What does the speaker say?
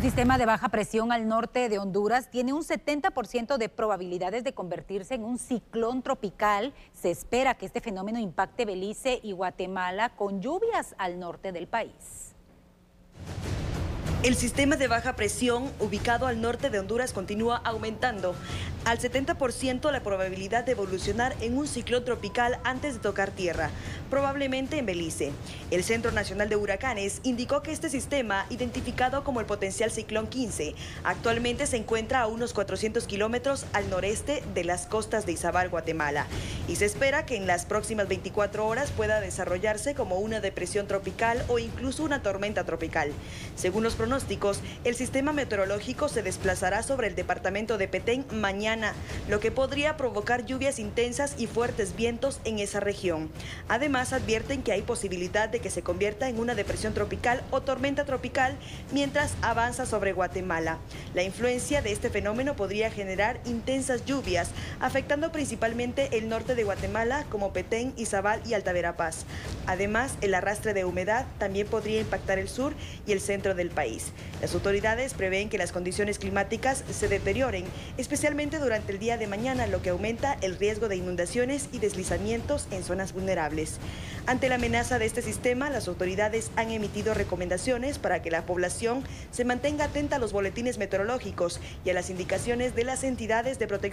sistema de baja presión al norte de Honduras tiene un 70% de probabilidades de convertirse en un ciclón tropical. Se espera que este fenómeno impacte Belice y Guatemala con lluvias al norte del país. El sistema de baja presión ubicado al norte de Honduras continúa aumentando. Al 70% la probabilidad de evolucionar en un ciclón tropical antes de tocar tierra, probablemente en Belice. El Centro Nacional de Huracanes indicó que este sistema, identificado como el potencial ciclón 15, actualmente se encuentra a unos 400 kilómetros al noreste de las costas de Izabal, Guatemala. Y se espera que en las próximas 24 horas pueda desarrollarse como una depresión tropical o incluso una tormenta tropical. Según los pronósticos, el sistema meteorológico se desplazará sobre el departamento de Petén mañana, lo que podría provocar lluvias intensas y fuertes vientos en esa región. Además, advierten que hay posibilidad de que se convierta en una depresión tropical o tormenta tropical mientras avanza sobre Guatemala. La influencia de este fenómeno podría generar intensas lluvias, afectando principalmente el norte de Guatemala como Petén, Izabal y Alta Verapaz. Además, el arrastre de humedad también podría impactar el sur y el centro del país. Las autoridades prevén que las condiciones climáticas se deterioren, especialmente durante el día de mañana, lo que aumenta el riesgo de inundaciones y deslizamientos en zonas vulnerables. Ante la amenaza de este sistema, las autoridades han emitido recomendaciones para que la población se mantenga atenta a los boletines meteorológicos y a las indicaciones de las entidades de protección